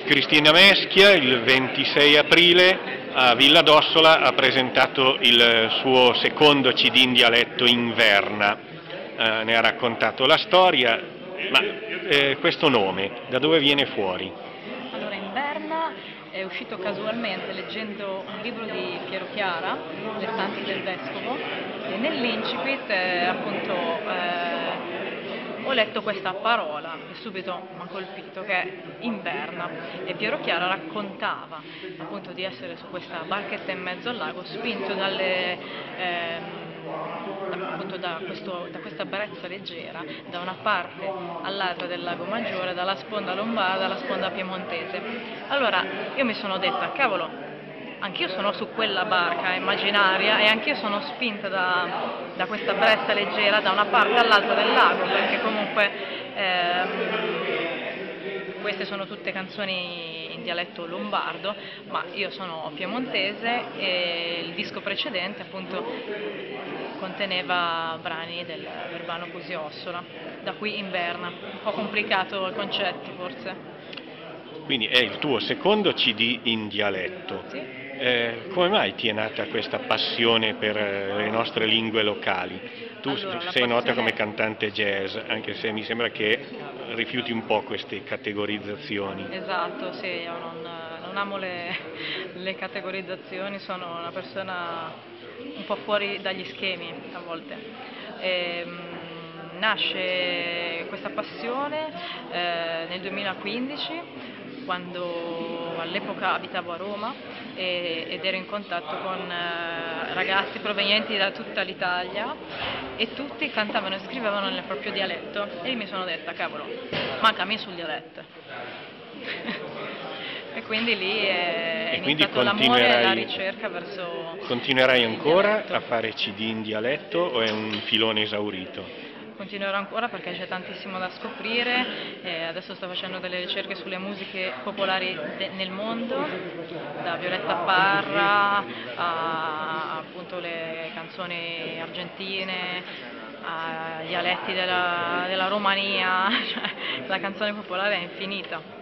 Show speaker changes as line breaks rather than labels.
Cristina Meschia il 26 aprile a Villa d'Ossola ha presentato il suo secondo CD in dialetto Inverna, ne ha raccontato la storia, ma questo nome da dove viene fuori?
Allora, Inverna è uscito casualmente leggendo un libro di Piero Chiara, Le stanze del vescovo, e nell'incipit ho letto questa parola e subito mi ha colpito, che è inverna, e Piero Chiara raccontava appunto di essere su questa barchetta in mezzo al lago, spinto appunto da questa brezza leggera da una parte all'altra del lago Maggiore, dalla sponda lombarda alla sponda piemontese. Allora io mi sono detta, cavolo, anch'io sono su quella barca immaginaria e anch'io sono spinta da questa brezza leggera da una parte all'altra del lago, perché comunque queste sono tutte canzoni in dialetto lombardo, ma io sono piemontese e il disco precedente appunto conteneva brani del Verbano Cusì-Ossola, da qui Inverna. Un po' complicato il concetto forse.
Quindi è il tuo secondo CD in dialetto.
Sì?
Come mai ti è nata questa passione per le nostre lingue locali? Tu
Allora, la
sei nota come
passione.
cantante jazz, anche se mi sembra che rifiuti un po' queste categorizzazioni.
Esatto, sì, io non amo le categorizzazioni, sono una persona un po' fuori dagli schemi a volte. Nasce questa passione nel 2015, quando all'epoca abitavo a Roma ed ero in contatto con ragazzi provenienti da tutta l'Italia e tutti cantavano e scrivevano nel proprio dialetto e io mi sono detta, cavolo, manca a me sul dialetto. E quindi lì è
E quindi
iniziato l'amore e la ricerca verso
continuerai
il
ancora a
dialetto.
fare CD in dialetto o è un filone esaurito?
Continuerò ancora perché c'è tantissimo da scoprire, adesso sto facendo delle ricerche sulle musiche popolari nel mondo, da Violetta Parra a appunto le canzoni argentine, ai dialetti della Romania, cioè, la canzone popolare è infinita.